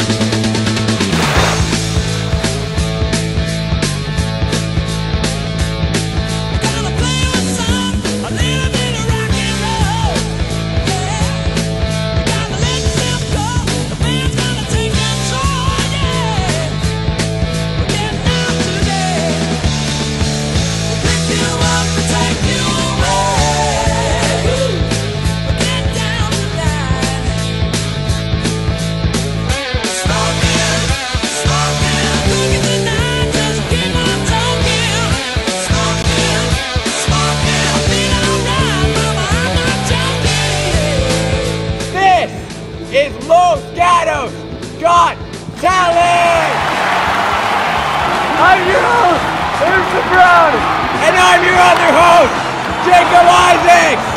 Is Los Gatos Got Talent! I'm your host, Harrison Brown, and I'm your other host, Jacob Issacs!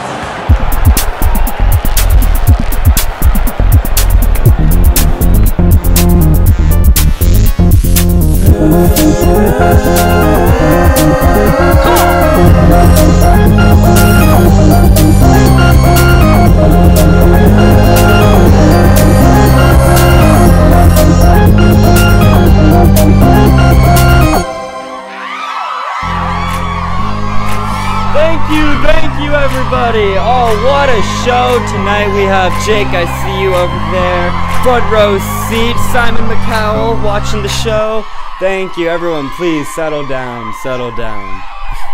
Thank you everybody. Oh, what a show tonight. We have Jake, I see you over there. Front row seat, Simon McCowell watching the show. Thank you everyone, please settle down, settle down.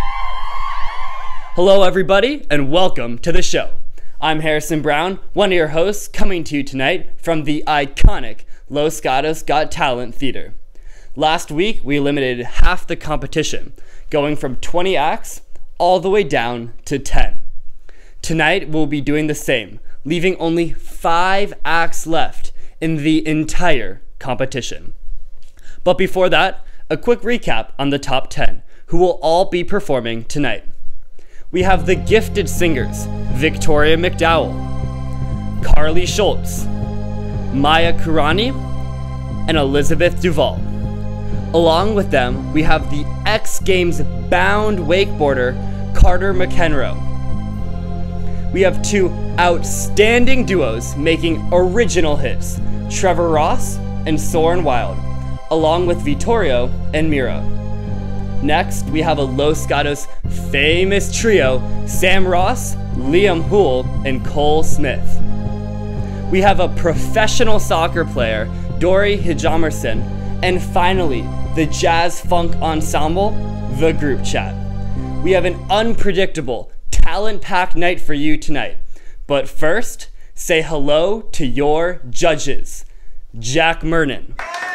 Hello everybody and welcome to the show. I'm Harrison Brown, one of your hosts, coming to you tonight from the iconic Los Gatos Got Talent Theater. Last week we eliminated half the competition, going from 20 acts all the way down to 10. Tonight we'll be doing the same, leaving only 5 acts left in the entire competition. But before that, a quick recap on the top 10, who will all be performing tonight. We have the gifted singers, Victoria McDowell, Carly Schultz, Maya Kurani, and Elizabeth Duvall. Along with them, we have the X Games bound wakeboarder, Carter McEnroe. We have 2 outstanding duos making original hits, Trevor Ross and Soren Wild, along with Vittorio and Miro. Next, we have a Los Gatos famous trio, Sam Ross, Liam Houle, and Cole Smith. We have a professional soccer player, Dory Hijamerson, and finally, the jazz funk ensemble, The Group Chat. We have an unpredictable, talent-packed night for you tonight. But first, say hello to your judges. Jack Murnin,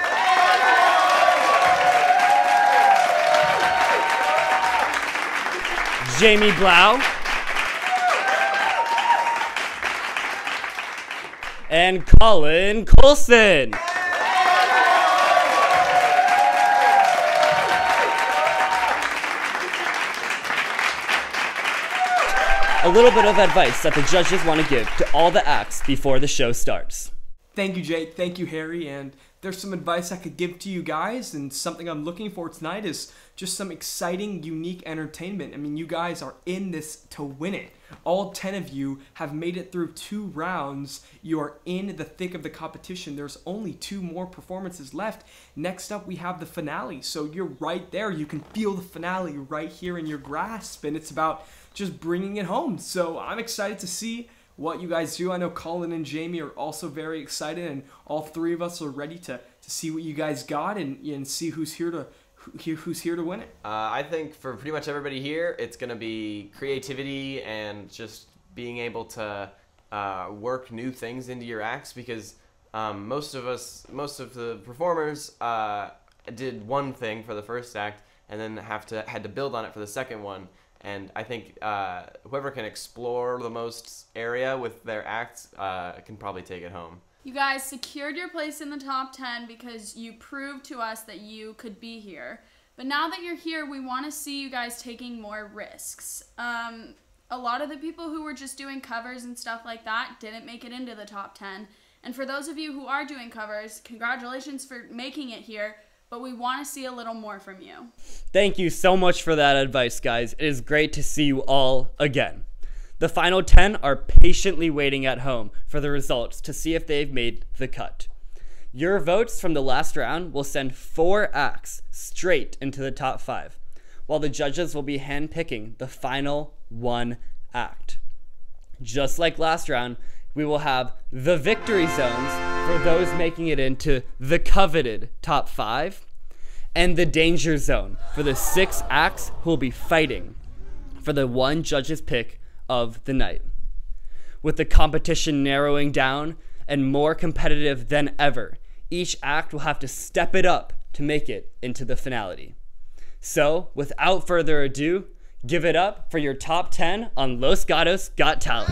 Jamie Blough, and Collin Colson. A little bit of advice that the judges want to give to all the acts before the show starts. Thank you, Jake. Thank you, Harry. And there's some advice I could give to you guys, and something I'm looking for tonight is just some exciting, unique entertainment. I mean, you guys are in this to win it. All 10 of you have made it through 2 rounds. You are in the thick of the competition. There's only 2 more performances left. Next up, we have the finale. So you're right there. You can feel the finale right here in your grasp, and it's about just bringing it home. So I'm excited to see what you guys do. I know Collin and Jamie are also very excited, and all 3 of us are ready to see what you guys got and see who's here to win it. I think for pretty much everybody here, it's going to be creativity and just being able to work new things into your acts, because most of the performers did one thing for the first act and then had to build on it for the second one. And I think whoever can explore the most area with their acts can probably take it home. You guys secured your place in the top 10 because you proved to us that you could be here. But now that you're here, we want to see you guys taking more risks. A lot of the people who were just doing covers and stuff like that didn't make it into the top 10. And for those of you who are doing covers, congratulations for making it here. But we want to see a little more from you. Thank you so much for that advice, guys. It is great to see you all again. The final 10 are patiently waiting at home for the results to see if they've made the cut. Your votes from the last round will send 4 acts straight into the top 5, while the judges will be handpicking the final 1 act. Just like last round, we will have the victory zones for those making it into the coveted top 5, and the danger zone for the 6 acts who will be fighting for the 1 judge's pick of the night. With the competition narrowing down and more competitive than ever, each act will have to step it up to make it into the finale. So, without further ado, give it up for your top 10 on Los Gatos Got Talent.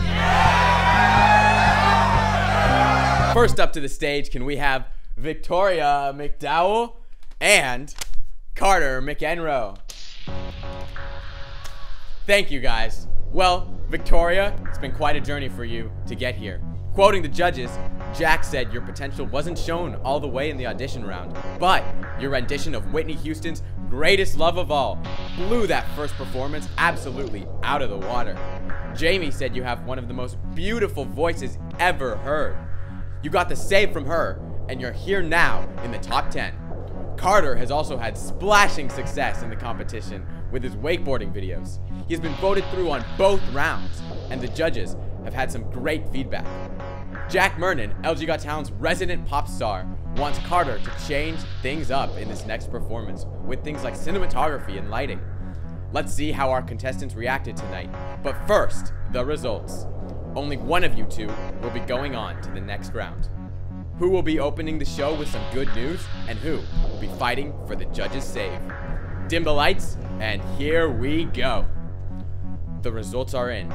First up to the stage, can we have Victoria McDowell and Carter McEnroe? Thank you, guys. Well, Victoria, it's been quite a journey for you to get here. Quoting the judges, Jack said your potential wasn't shown all the way in the audition round, but your rendition of Whitney Houston's Greatest Love of All blew that first performance absolutely out of the water. Jamie said you have one of the most beautiful voices ever heard. You got the save from her, and you're here now in the top 10. Carter has also had splashing success in the competition with his wakeboarding videos. He has been voted through on both rounds, and the judges have had some great feedback. Jack Murnin, LG Got Talent's resident pop star, wants Carter to change things up in this next performance with things like cinematography and lighting. Let's see how our contestants reacted tonight. But first, the results. Only one of you two will be going on to the next round. Who will be opening the show with some good news, and who will be fighting for the judge's save? Dim the lights, and here we go. The results are in.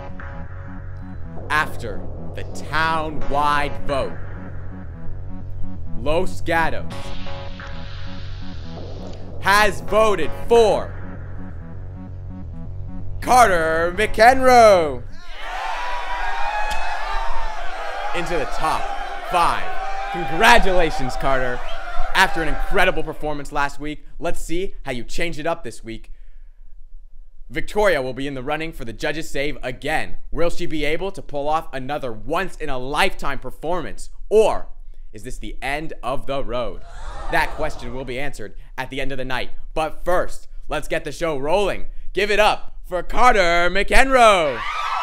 After the town-wide vote, Los Gatos has voted for Carter McEnroe into the top 5. Congratulations, Carter. After an incredible performance last week, let's see how you change it up this week. Victoria will be in the running for the judge's save again. Will she be able to pull off another once-in-a-lifetime performance? Or is this the end of the road? That question will be answered at the end of the night. But first, let's get the show rolling. Give it up for Carter McEnroe.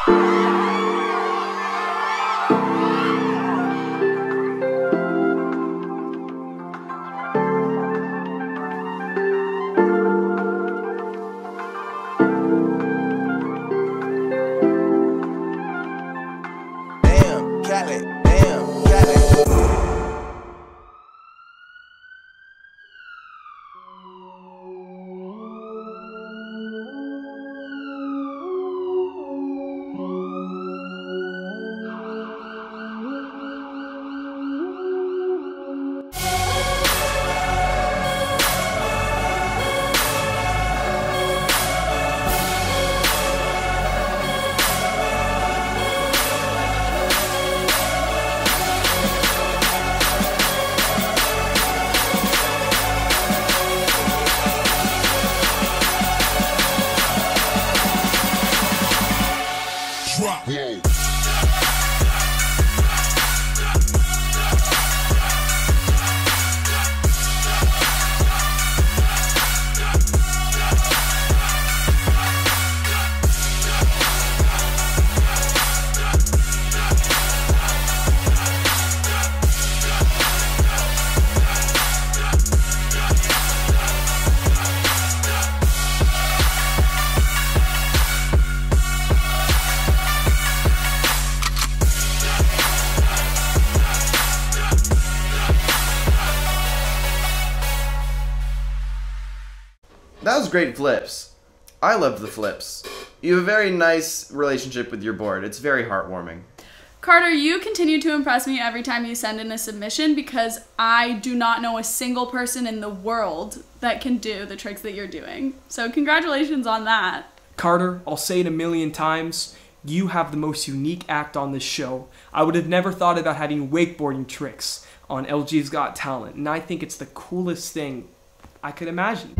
That was great flips. I loved the flips. You have a very nice relationship with your board. It's very heartwarming. Carter, you continue to impress me every time you send in a submission because I do not know a single person in the world that can do the tricks that you're doing. So congratulations on that. Carter, I'll say it a million times, you have the most unique act on this show. I would have never thought about having wakeboarding tricks on LG's Got Talent, and I think it's the coolest thing I could imagine.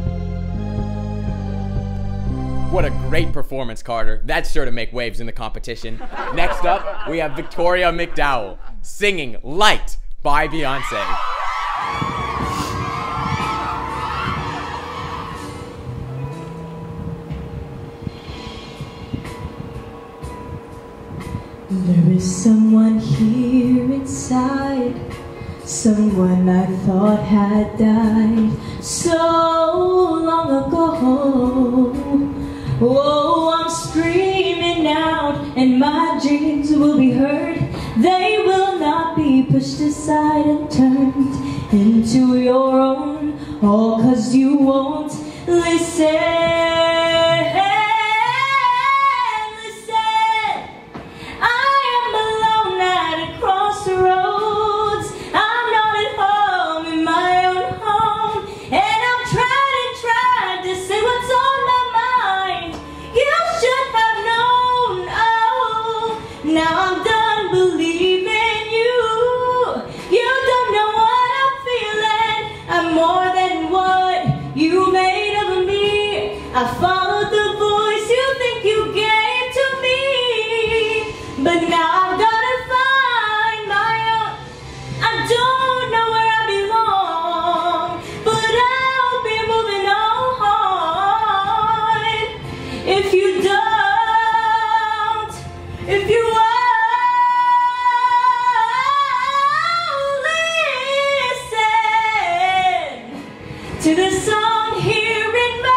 What a great performance, Carter. That's sure to make waves in the competition. Next up, we have Victoria McDowell singing Light by Beyonce. There is someone here inside, someone I thought had died so long ago. Oh, I'm screaming out and my dreams will be heard. They will not be pushed aside and turned into your own, all 'cause you won't listen. I followed the voice you think you gave to me, but now I've gotta find my own. I don't know where I belong, but I'll be moving on. If you don't, if you won't listen to the song here in my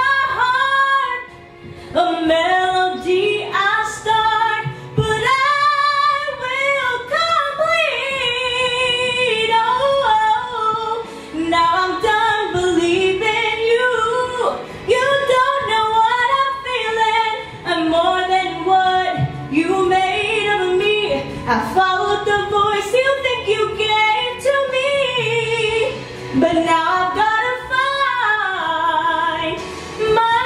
a melody I start, but I will complete. Oh, now I'm done believing you. You don't know what I'm feeling. I'm more than what you made of me. I followed the voice you think you gave to me, but now I've gotta find my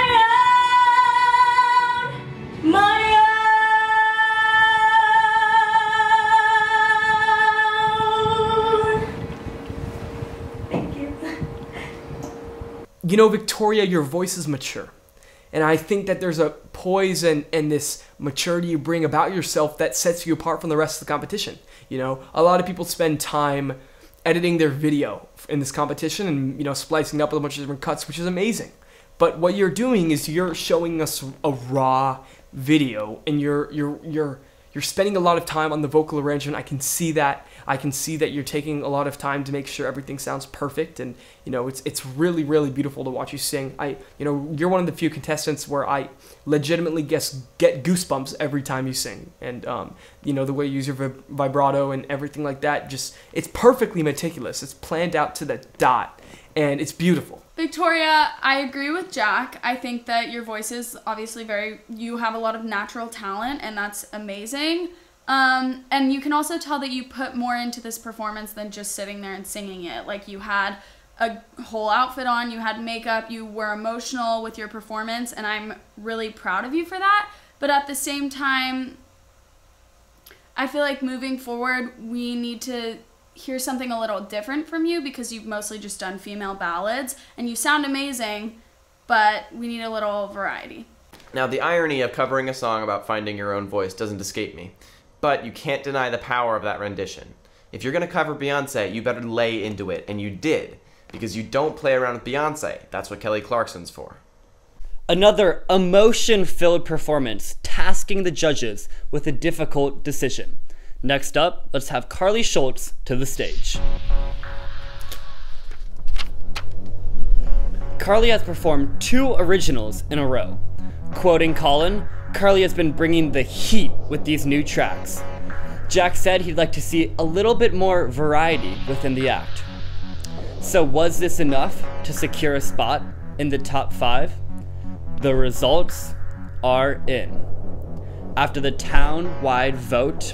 own. Thank you. You know, Victoria, your voice is mature. And I think that there's a poise and this maturity you bring about yourself that sets you apart from the rest of the competition. You know, a lot of people spend time editing their video in this competition and, you know, splicing up with a bunch of different cuts, which is amazing. But what you're doing is you're showing us a raw video, and you're spending a lot of time on the vocal arrangement. I can see that. I can see that you're taking a lot of time to make sure everything sounds perfect, and you know it's really, really beautiful to watch you sing. You know, you're one of the few contestants where I legitimately get goosebumps every time you sing, and you know, the way you use your vibrato and everything like that, it's perfectly meticulous. It's planned out to the dot, and it's beautiful. Victoria, I agree with Jack. I think that your voice is obviously you have a lot of natural talent, and that's amazing. And you can also tell that you put more into this performance than just sitting there and singing it. Like, you had a whole outfit on, you had makeup, you were emotional with your performance, and I'm really proud of you for that. But at the same time, I feel like moving forward, we need to hear something a little different from you, because you've mostly just done female ballads, and you sound amazing, but we need a little variety. Now, the irony of covering a song about finding your own voice doesn't escape me, but you can't deny the power of that rendition. If you're gonna cover Beyonce, you better lay into it, and you did, because you don't play around with Beyonce. That's what Kelly Clarkson's for. Another emotion-filled performance, tasking the judges with a difficult decision. Next up, let's have Carly Schultz to the stage. Carly has performed 2 originals in a row. Quoting Collin, Carly has been bringing the heat with these new tracks. Jack said he'd like to see a little bit more variety within the act. So was this enough to secure a spot in the top 5? The results are in. After the town-wide vote,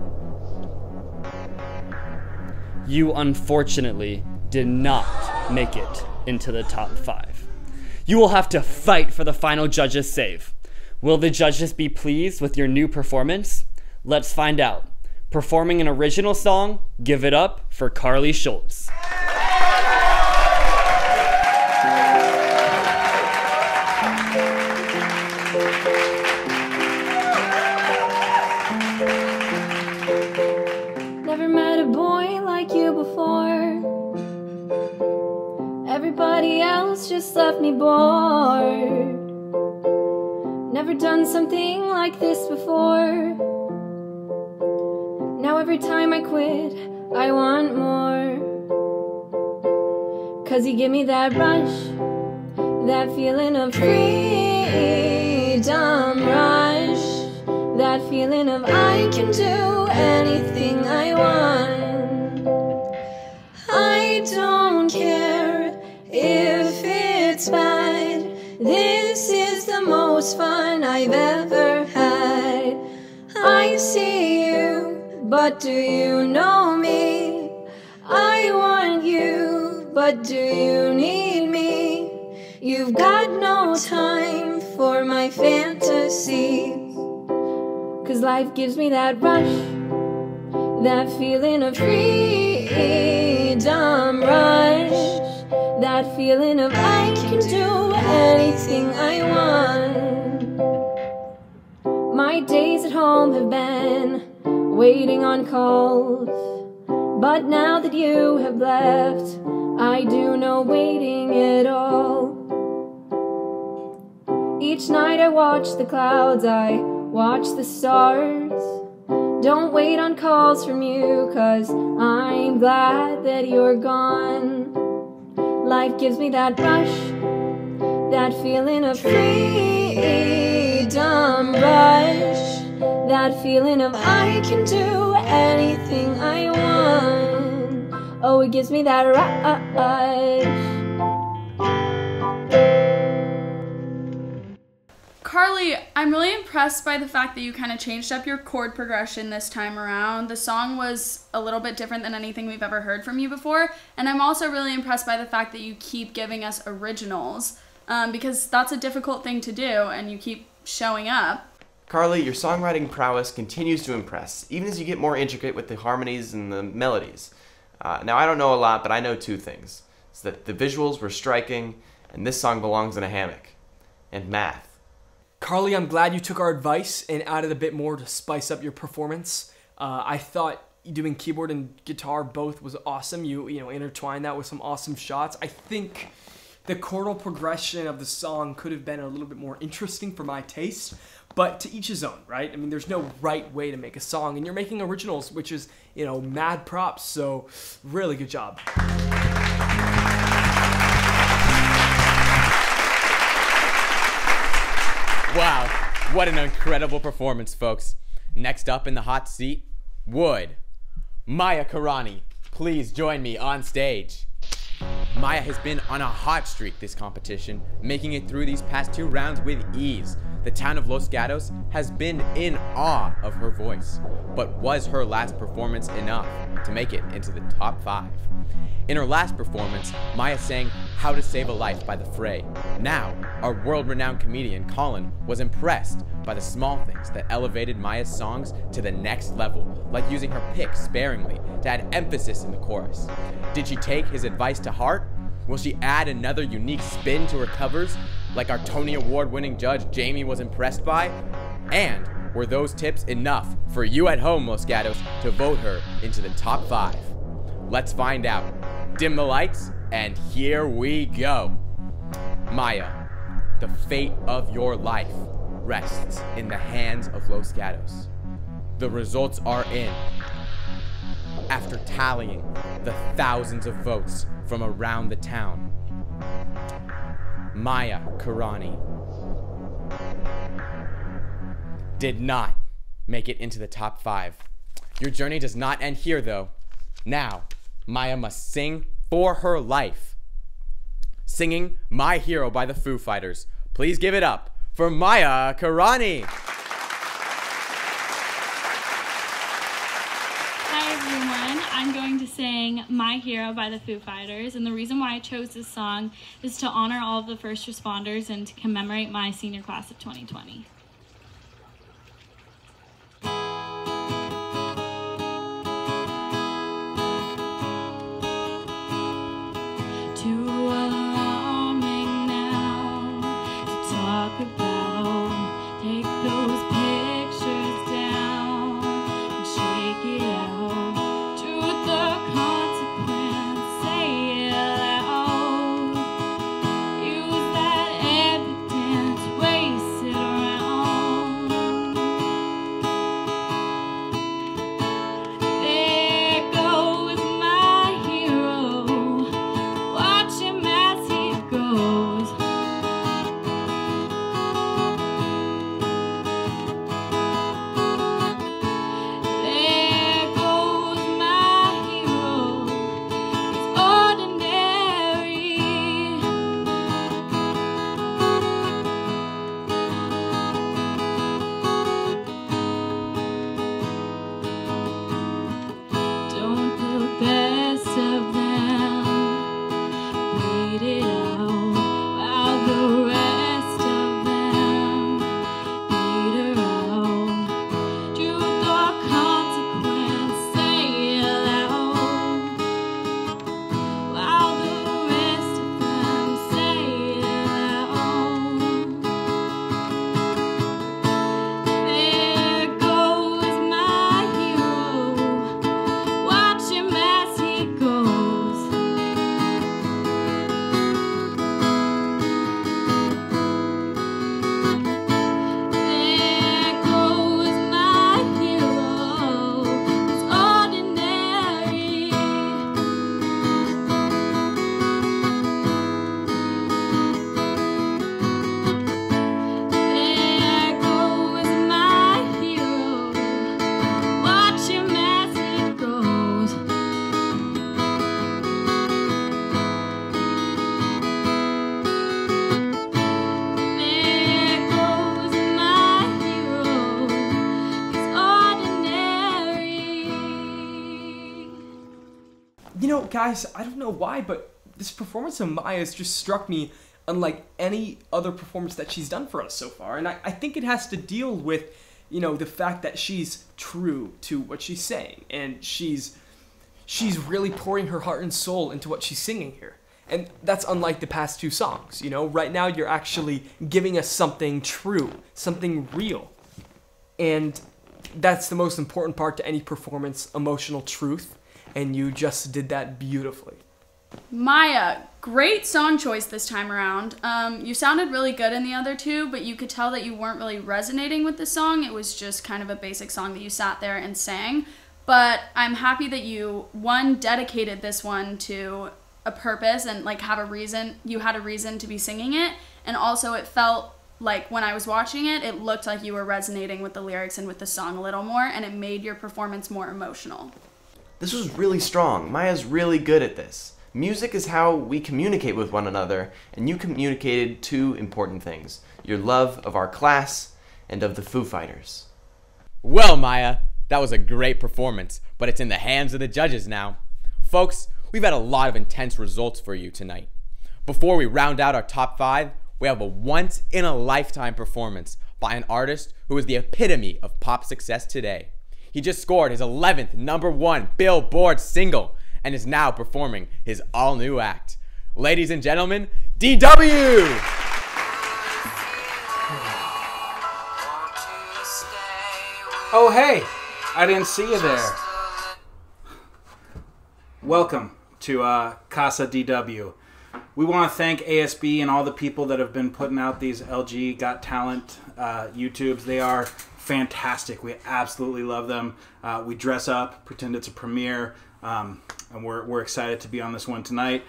you unfortunately did not make it into the top 5. You will have to fight for the final judge's save. Will the judges be pleased with your new performance? Let's find out. Performing an original song, give it up for Carly Schultz. Never met a boy like you before. before. Everybody else just left me bored. Never done something like this before. Now every time I quit, I want more. 'Cause you give me that rush, that feeling of freedom rush, that feeling of I can do anything I want. I don't care if it's bad, this is the most fun I've ever had. I see you, but do you know me? I want you, but do you need me? You've got no time for my fantasies. 'Cause life gives me that rush, that feeling of freedom rush, that feeling of I can do anything I want. My days at home have been waiting on calls, but now that you have left, I do no waiting at all. Each night I watch the clouds, I watch the stars. Don't wait on calls from you, 'cause I'm glad that you're gone. Life gives me that rush, that feeling of freedom rush, that feeling of I can do anything I want. Oh, it gives me that rush. Carly, I'm really impressed by the fact that you kind of changed up your chord progression this time around. The song was a little bit different than anything we've ever heard from you before. And I'm also really impressed by the fact that you keep giving us originals, because that's a difficult thing to do and you keep showing up. Carly, your songwriting prowess continues to impress, even as you get more intricate with the harmonies and the melodies. Now, I don't know a lot, but I know two things. It's that the visuals were striking, and this song belongs in a hammock. And math. Carly, I'm glad you took our advice and added a bit more to spice up your performance. I thought doing keyboard and guitar both was awesome. You intertwined that with some awesome shots. I think the chordal progression of the song could have been a little bit more interesting for my taste, but to each his own, right? I mean, there's no right way to make a song, and you're making originals, which is, mad props. So really good job. Wow, what an incredible performance, folks. Next up in the hot seat, Wood. Maya Karani, please join me on stage. Maya has been on a hot streak this competition, making it through these past 2 rounds with ease. The town of Los Gatos has been in awe of her voice, but was her last performance enough to make it into the top 5? In her last performance, Maya sang How to Save a Life by The Fray. Now, our world-renowned comedian Collin was impressed by the small things that elevated Maya's songs to the next level, like using her pick sparingly to add emphasis in the chorus. Did she take his advice to heart? Will she add another unique spin to her covers, like our Tony Award-winning judge Jamie was impressed by? And were those tips enough for you at home, Los Gatos, to vote her into the top 5? Let's find out. Dim the lights, and here we go. Maya, the fate of your life rests in the hands of Los Gatos. The results are in. After tallying the thousands of votes from around the town, Maya Karani did not make it into the top 5. Your journey does not end here, though. Now, Maya must sing for her life. Singing My Hero by the Foo Fighters. Please give it up for Maya Karani. Hi everyone, I'm going to sing My Hero by the Foo Fighters, and the reason why I chose this song is to honor all of the first responders and to commemorate my senior class of 2020. Too alarming now to talk about. Take those pictures down and shake it out. Truth the consequences. guys, I don't know why, but this performance of Maya's just struck me unlike any other performance that she's done for us so far. And I think it has to deal with, the fact that she's true to what she's saying. And she's really pouring her heart and soul into what she's singing here. And that's unlike the past two songs. Right now you're actually giving us something true, something real. And that's the most important part to any performance, emotional truth. And you just did that beautifully. Maya, great song choice this time around. You sounded really good in the other two, but you could tell that you weren't really resonating with the song. It was just kind of a basic song that you sat there and sang. But I'm happy that you, one, dedicated this one to a purpose and you had a reason to be singing it. And also it felt like when I was watching it, it looked like you were resonating with the lyrics and with the song a little more, and it made your performance more emotional. This was really strong. Maya's really good at this. Music is how we communicate with one another, and you communicated two important things: your love of our class and of the Foo Fighters. Well, Maya, that was a great performance, but it's in the hands of the judges now. Folks, we've had a lot of intense results for you tonight. Before we round out our top 5, we have a once-in-a-lifetime performance by an artist who is the epitome of pop success today. He just scored his 11th #1 Billboard single and is now performing his all-new act. Ladies and gentlemen, DW! Oh, hey! I didn't see you there. Welcome to Casa DW. We want to thank ASB and all the people that have been putting out these LG Got Talent YouTubes. They are fantastic. We absolutely love them. We dress up, pretend it's a premiere, and we're excited to be on this one tonight.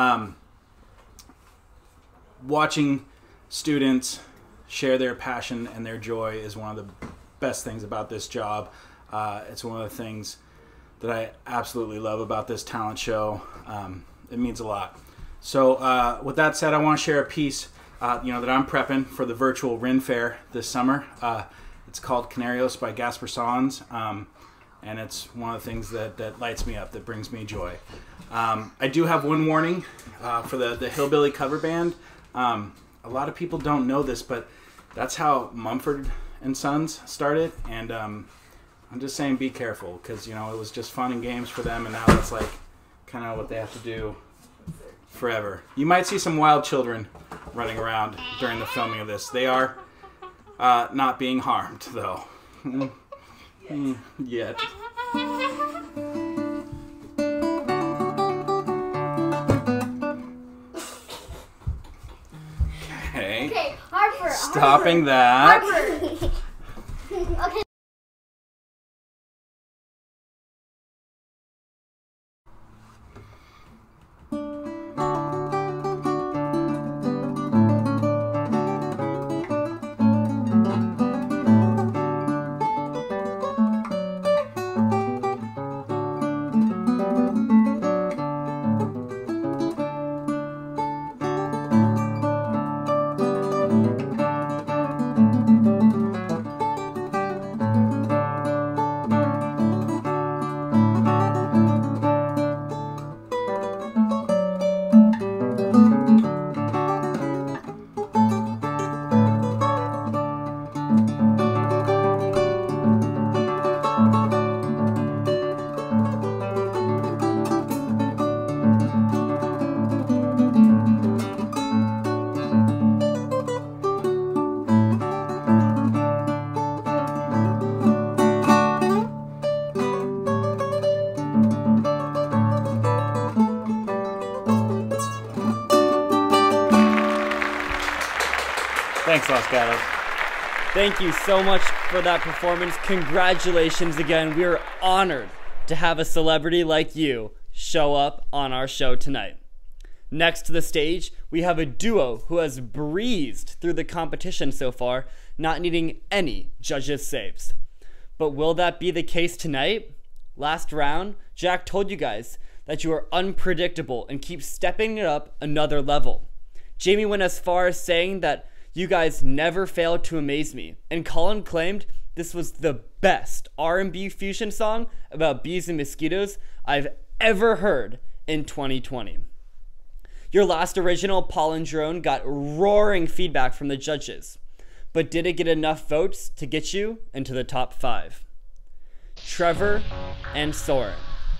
Watching students share their passion and their joy is one of the best things about this job. It's one of the things that I absolutely love about this talent show. It means a lot. So with that said, I want to share a piece that I'm prepping for the virtual Ren Fair this summer. It's called Canarios by Gasper Sans, and it's one of the things that lights me up, that brings me joy. I do have one warning for the Hillbilly cover band. A lot of people don't know this, but that's how Mumford and Sons started, and I'm just saying be careful, because it was just fun and games for them, and now it's like kind of what they have to do forever. You might see some wild children running around during the filming of this. They are not being harmed, though. Yet. Okay. Harper. Stopping that. Harper. Okay. Thanks, Los Gatos. Thank you so much for that performance. Congratulations again. We are honored to have a celebrity like you show up on our show tonight. Next to the stage, we have a duo who has breezed through the competition so far, not needing any judges' saves. But will that be the case tonight? Last round, Jack told you guys that you are unpredictable and keep stepping it up another level. Jamie went as far as saying that you guys never fail to amaze me, and Collin claimed this was the best R&B fusion song about bees and mosquitoes I've ever heard in 2020. Your last original, Pollen Drone, got roaring feedback from the judges, but did it get enough votes to get you into the top 5? Trevor and Soren.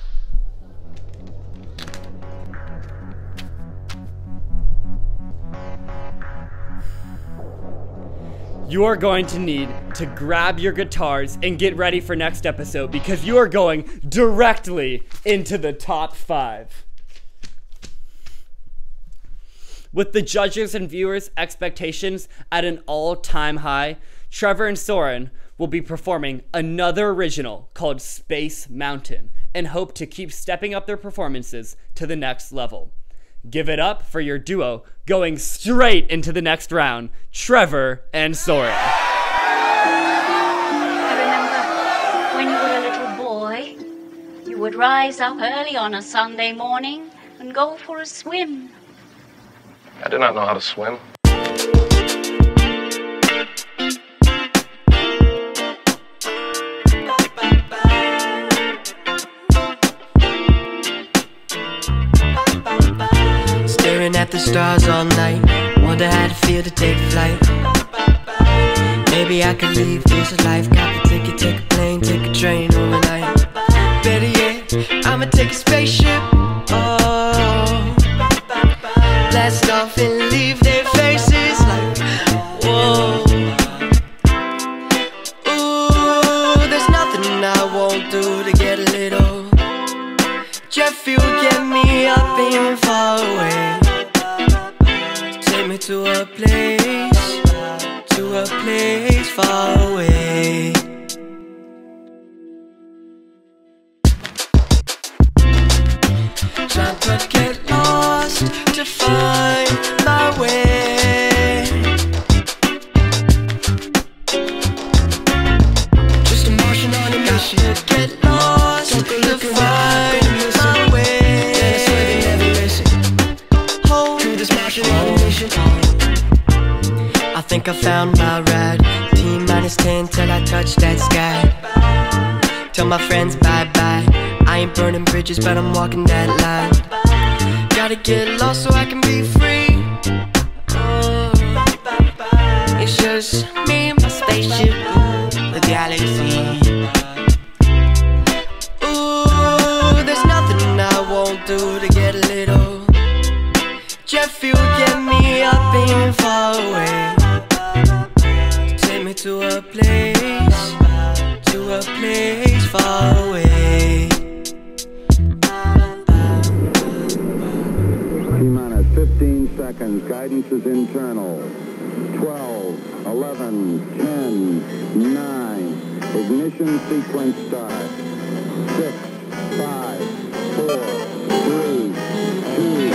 You are going to need to grab your guitars and get ready for next episode because you are going directly into the top 5. With the judges' and viewers' expectations at an all-time high, Trevor and Soren will be performing another original called Space Mountain and hope to keep stepping up their performances to the next level. Give it up for your duo going straight into the next round, Trevor and Soren. I remember when you were a little boy, you would rise up early on a Sunday morning and go for a swim. I do not know how to swim. Staring at the stars all night, wonder how to feel to take flight. Maybe I could leave this life, got the ticket, take a plane, take a train overnight. Better yet, I'ma take a spaceship, oh, blast off and leave their faces like, whoa. Ooh, there's nothing I won't do to get a little jet fuel, get me up and far away. Take me to a place far away. Trying to get lost to find my way. Just a Martian on a mission. Get lost to find my way. And I swear they never listen. Hold to this Martian on a mission. I think I found my ride. T-10 till I touch that sky. Tell my friends bye-bye. I ain't burning bridges, but I'm walking that line. Gotta get lost so I can be free. Oh, it's just me and my spaceship, the galaxy. Ooh, there's nothing I won't do to get a little jet fuel, get me up and far away. Take me to a place far away. T-minus 15 seconds. Guidance is internal. 12, 11, 10, 9. Ignition sequence start. 6, 5, 4, 3, 2.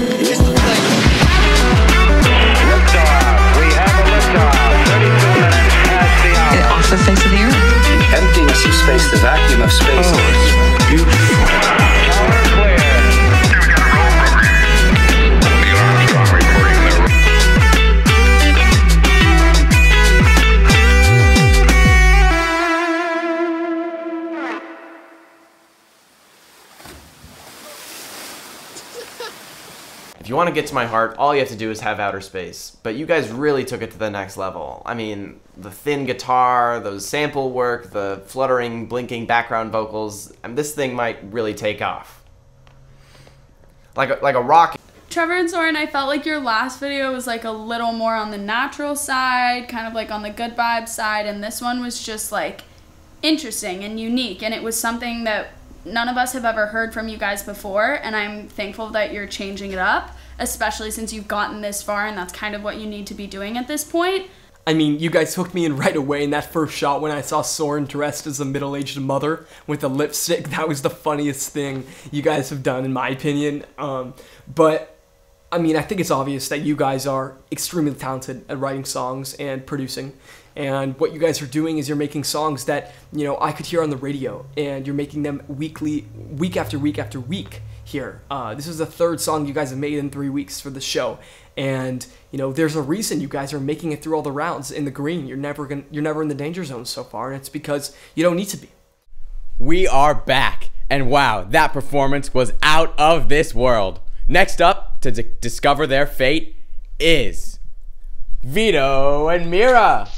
Liftoff. We have a liftoff. 32 minutes past the hour. Off the face of the earth. Emptiness of space, the vacuum of space. Oh, it's beautiful. Power clear. Neil Armstrong reporting the... If you want to get to my heart, all you have to do is have outer space. But you guys really took it to the next level. I mean, the thin guitar, those sample work, the fluttering, blinking background vocals. I mean, this thing might really take off. Like a rocket. Trevor and Soren, I felt like your last video was like a little more on the natural side, kind of like on the good vibe side, and this one was just like interesting and unique, and it was something that none of us have ever heard from you guys before, and I'm thankful that you're changing it up, especially since you've gotten this far, and that's kind of what you need to be doing at this point. I mean, you guys hooked me in right away in that first shot when I saw Soren dressed as a middle-aged mother with a lipstick. That was the funniest thing you guys have done, in my opinion. But, I mean, I think it's obvious that you guys are extremely talented at writing songs and producing. And what you guys are doing is you're making songs that, you know, I could hear on the radio, and you're making them week after week after week here. This is the third song you guys have made in 3 weeks for the show. And, you know, there's a reason you guys are making it through all the rounds in the green. You're never in the danger zone so far, and it's because you don't need to be. We are back, And wow, that performance was out of this world. Next up to discover their fate is Vito and Mira.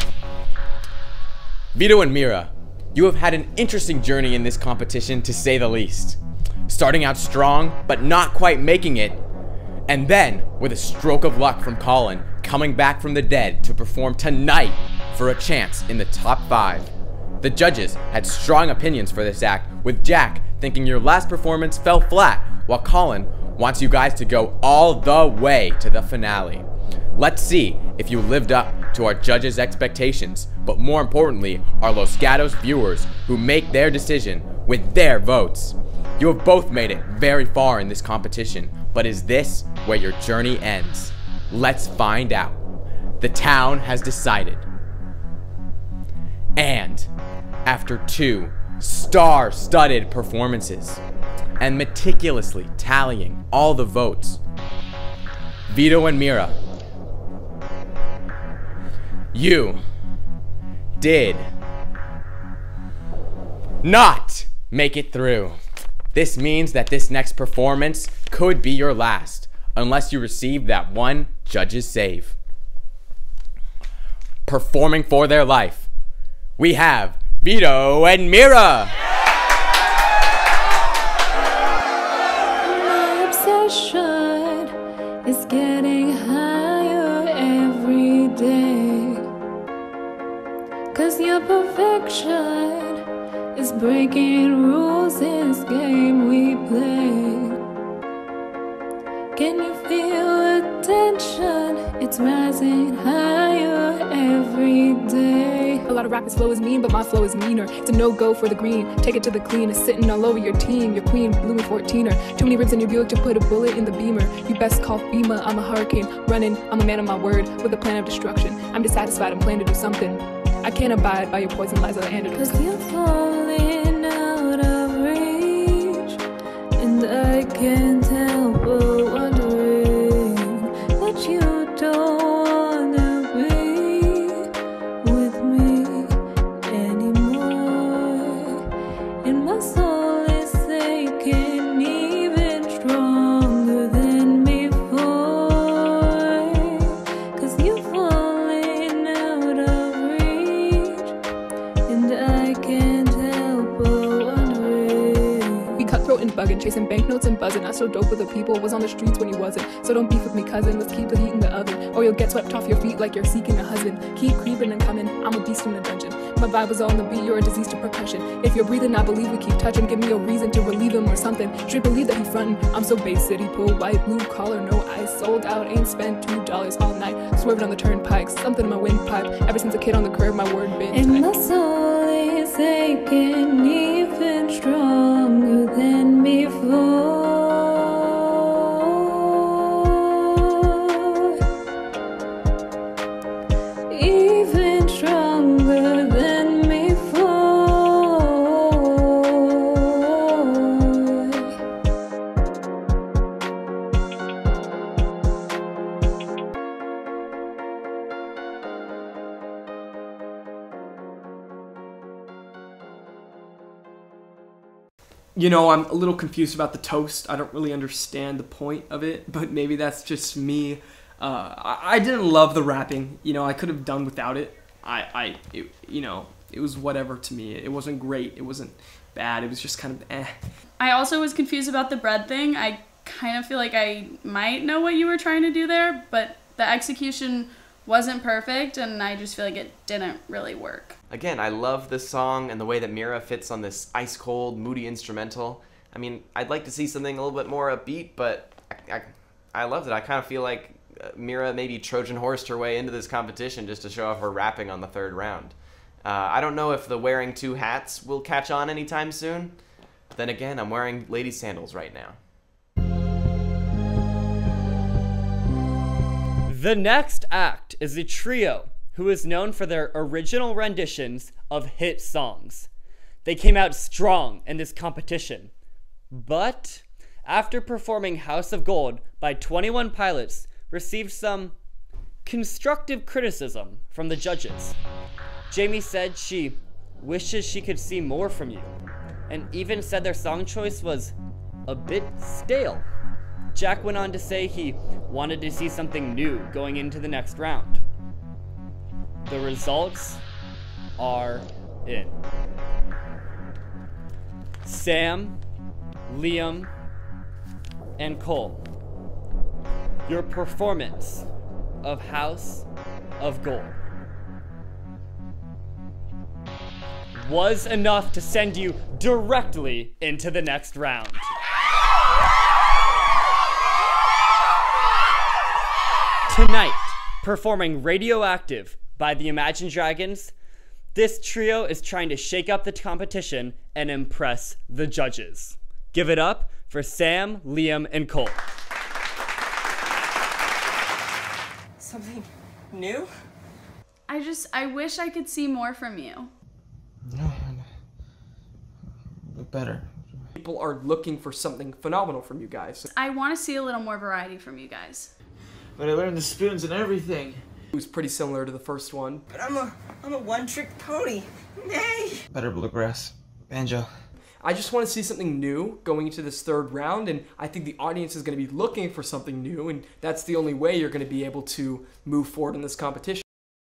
Vito and Mira, you have had an interesting journey in this competition, to say the least. Starting out strong, but not quite making it. And then, with a stroke of luck from Collin, coming back from the dead to perform tonight for a chance in the top 5. The judges had strong opinions for this act, with Jack thinking your last performance fell flat, while Collin wants you guys to go all the way to the finale. Let's see if you lived up to our judges' expectations, but more importantly, our Los Gatos viewers who make their decision with their votes. You have both made it very far in this competition, but is this where your journey ends? Let's find out. The town has decided. And after 2 star-studded performances and meticulously tallying all the votes, Vito and Mira, you did not make it through. This means that this next performance could be your last, unless you receive that one judge's save. Performing for their life, we have Vito and Mira. My obsession is getting higher every day, 'cause your perfection is breaking rules in this game we play. Can you feel the tension? It's rising higher every day. A lot of rappers' flow is mean, but my flow is meaner. It's a no-go for the green. Take it to the clean. It's sitting all over your team. Your queen, blooming 14er. Too many ribs in your Buick to put a bullet in the Beamer. You best call FEMA. I'm a hurricane. Running, I'm a man of my word with a plan of destruction. I'm dissatisfied and plan to do something. I can't abide by your poison lies or the antidote. 'Cause you're falling out of reach, and I can't help but wondering that you don't wanna be with me anymore. And my soul is aching even stronger than before. 'Cause you're falling out of reach, and I can't help but wondering. Be cutthroat and bugging, chasing banknotes and buzzing. I so dope with the people, was on the streets when you wasn't. So don't beef with me, cousin, let's keep the heat in the oven, or you'll get swept off your feet like you're seeking a husband. Keep creeping and coming, I'm a beast in a dungeon. My vibe was on the beat, you're a disease to percussion. If you're breathing, I believe we keep touching. Give me a reason to relieve him or something. Straight believe that he frontin'. I'm so Bay City, pull white, blue collar, no ice. Sold out, ain't spent $2 all night. Swerving on the turnpike, something in my windpipe. Ever since a kid on the curb, my word been And tight. my soul is aching even stronger than before. Even stronger than before. You know, I'm a little confused about the toast. I don't really understand the point of it, but maybe that's just me. I didn't love the rapping. You know, I could have done without it. It was whatever to me. It wasn't great. It wasn't bad. It was just kind of eh. I also was confused about the bread thing. I kind of feel like I might know what you were trying to do there, but the execution wasn't perfect, and I just feel like it didn't really work. Again, I love this song and the way that Mira fits on this ice-cold, moody instrumental. I mean, I'd like to see something a little bit more upbeat, but I loved it. I kind of feel like Mira maybe Trojan horsed her way into this competition just to show off her rapping on the 3rd round. I don't know if the wearing 2 hats will catch on anytime soon. Then again, I'm wearing lady sandals right now. The next act is a trio who is known for their original renditions of hit songs. They came out strong in this competition, but after performing House of Gold by 21 Pilots, received some constructive criticism from the judges. Jamie said she wishes she could see more from you. and even said their song choice was a bit stale. Jack went on to say he wanted to see something new going into the next round. The results are in. Sam, Liam, and Cole, your performance of House of Gold was enough to send you directly into the next round. Tonight, performing Radioactive by the Imagine Dragons, this trio is trying to shake up the competition and impress the judges. Give it up for Sam, Liam, and Cole. Something new? I wish I could see more from you. Better. People are looking for something phenomenal from you guys. I want to see a little more variety from you guys. But I learned the spoons and everything. It was pretty similar to the first one. But I'm a one-trick pony. Nay! Better bluegrass. Banjo. I just want to see something new going into this third round, and I think the audience is going to be looking for something new, and that's the only way you're going to be able to move forward in this competition.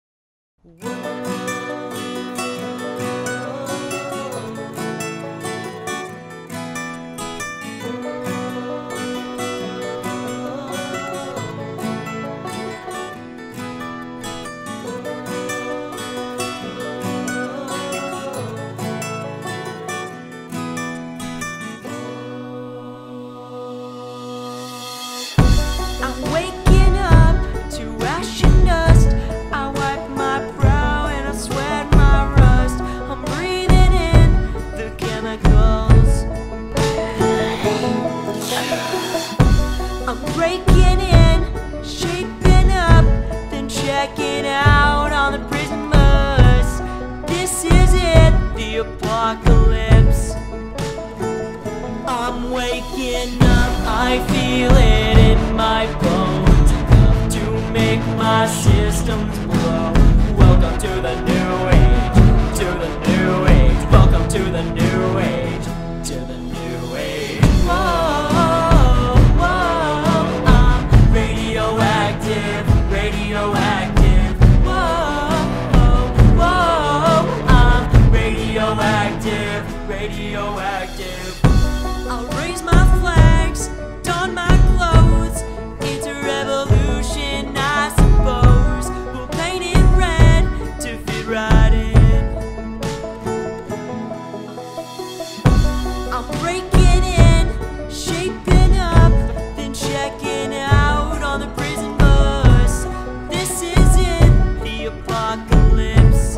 Apocalypse. I'm waking up, I feel it in my bones, enough to make my systems blow. Welcome to the new age, to the new age. Welcome to the new age, to the new age. Whoa, whoa, I'm radioactive, radioactive. Whoa, whoa, I'm radioactive, radioactive. I'll raise my flags, don my clothes. It's a revolution, I suppose. We'll paint it red to fit right in. I'm breaking in, shaping up, then checking out on the prison bus. This is it, the apocalypse.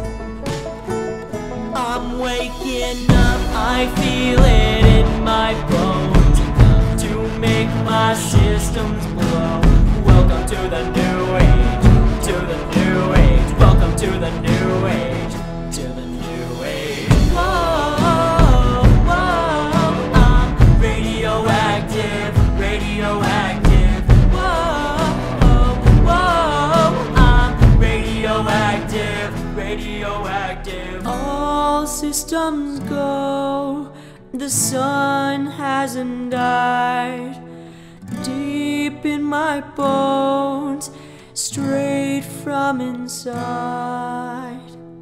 I'm waking up, I feel it in my bones, enough to make my systems blow. Welcome to the new age, to the new age. Welcome to the new age, to the new age. Whoa, whoa, I'm radioactive, radioactive. Whoa, whoa, I'm radioactive, radioactive. All systems go, the sun hasn't died. Deep in my bones, straight from inside.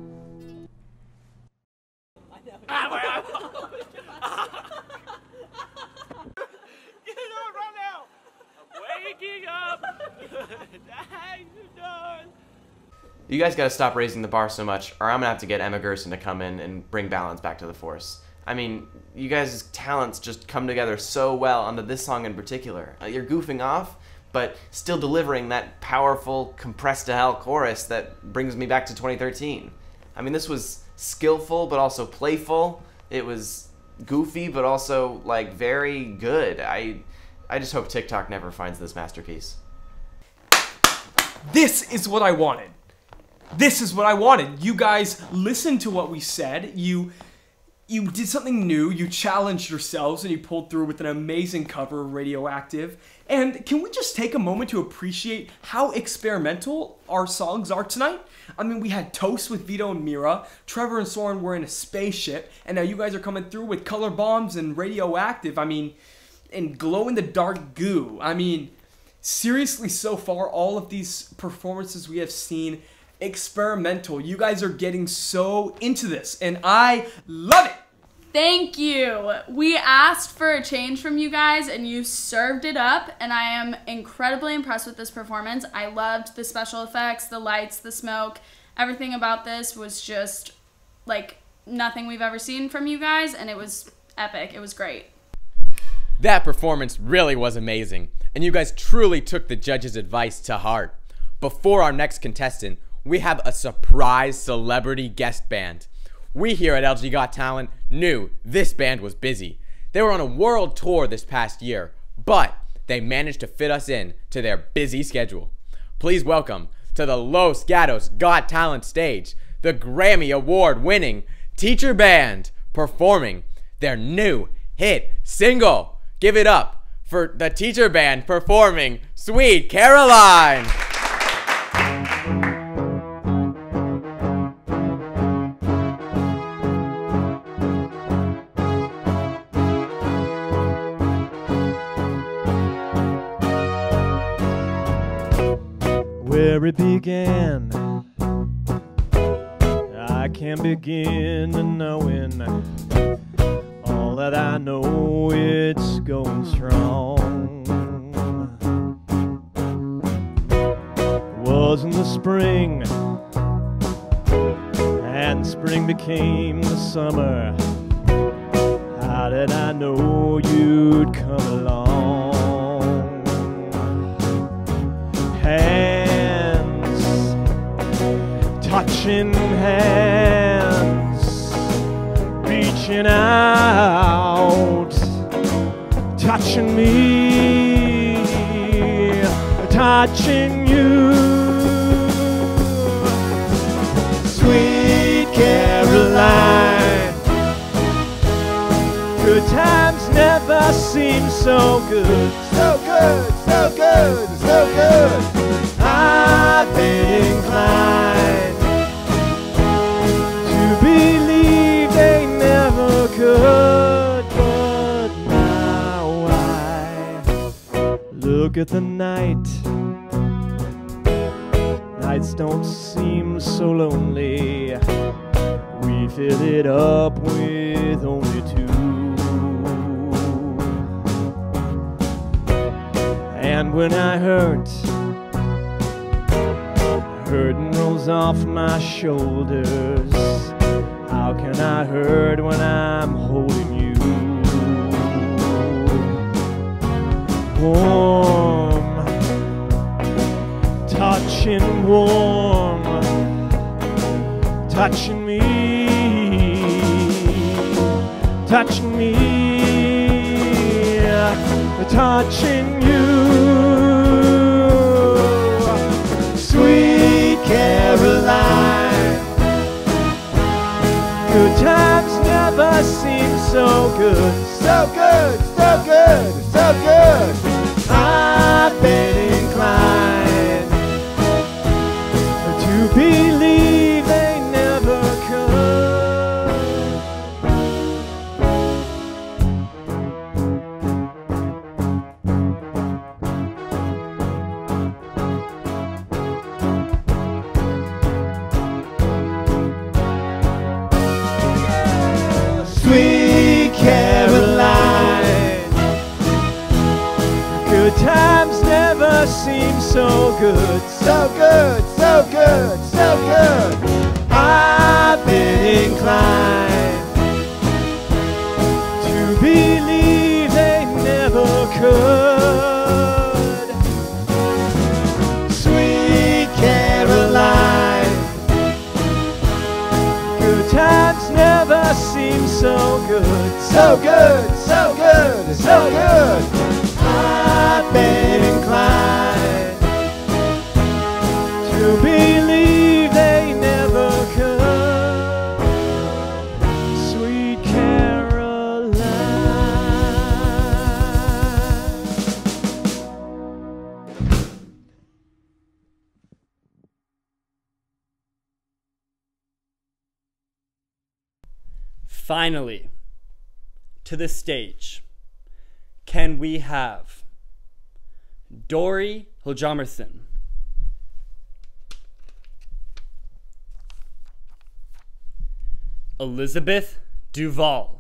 Get it on right now! I'm waking up! You guys gotta stop raising the bar so much, or I'm gonna have to get Emma Gerson to come in and bring balance back to the force. I mean, you guys' talents just come together so well onto this song in particular. You're goofing off, but still delivering that powerful, compressed to hell chorus that brings me back to 2013. I mean, this was skillful, but also playful. It was goofy, but also, like, very good. I just hope TikTok never finds this masterpiece. This is what I wanted. This is what I wanted. You guys listened to what we said. You you did something new, you challenged yourselves, and you pulled through with an amazing cover of Radioactive. And can we just take a moment to appreciate how experimental our songs are tonight? I mean, we had Toast with Vito and Mira, Trevor and Soren were in a spaceship, and now you guys are coming through with Color Bombs and Radioactive, I mean, and glow-in-the-dark goo. I mean, seriously, so far, all of these performances we have seen, experimental. You guys are getting so into this, and I love it! Thank you. We asked for a change from you guys and you served it up, and I am incredibly impressed with this performance. I loved the special effects, the lights, the smoke. Everything about this was just like nothing we've ever seen from you guys, and it was epic. It was great. That performance really was amazing, and you guys truly took the judges' advice to heart. Before our next contestant, we have a surprise celebrity guest band. We here at LG Got Talent knew this band was busy. They were on a world tour this past year, but they managed to fit us in to their busy schedule. Please welcome to the Los Gatos Got Talent stage, the Grammy Award-winning Teacher Band performing their new hit single. Give it up for the Teacher Band performing Sweet Caroline. Where it began, I can't begin to knowing. All that I know, it's going strong. Was in the spring, and spring became the summer. How did I know you'd come along? Touching hands, reaching out, touching me, touching you. Sweet Caroline, good times never seem so good. So good, so good, so good. I've been inclined believe they never could, but now I look at the night. Nights don't seem so lonely. We fill it up with only two. And when I hurt, burden rolls off my shoulders. How can I hurt when I'm holding you? Warm, touching warm, touching me, touching me, touching you. Sweet Caroline, good times never seem so good. So good, so good, so good. I've been inclined to believe they never Sweet Caroline, good times never seem so good. So good, so good, so good. I've been inclined to believe they never could. Sweet Caroline, good times never seem so good. So good, so good, so good. I've been inclined to believe they never could. Sweet Caroline. finally, to the stage, can we have Dory Hiljamerson, Elizabeth Duval,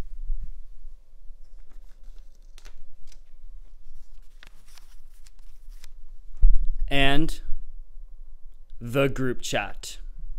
and the group chat.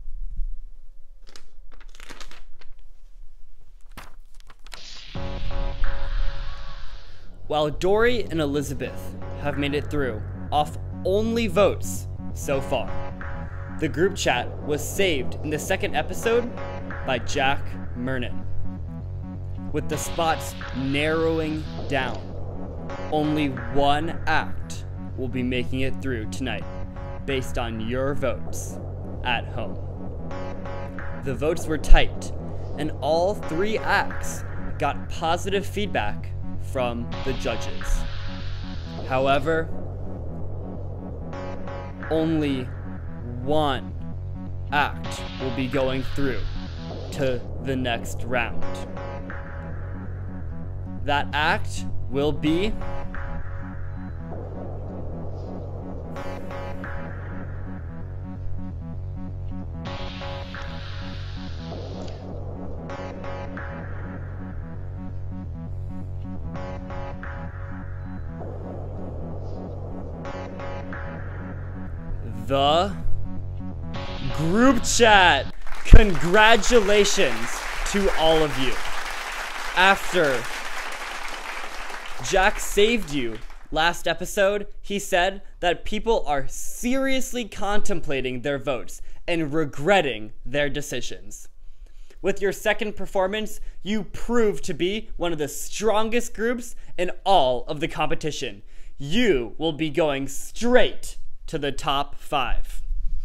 While Dory and Elizabeth have made it through off only votes so far, the group chat was saved in the second episode by Jack Murnin. With the spots narrowing down, only one act will be making it through tonight based on your votes at home. The votes were tight, and all three acts got positive feedback from the judges. However, only one act will be going through to the next round. That act will be the group chat. Congratulations to all of you. After Jack saved you last episode, he said that people are seriously contemplating their votes and regretting their decisions. With your second performance, you proved to be one of the strongest groups in all of the competition. You will be going straight to the top 5.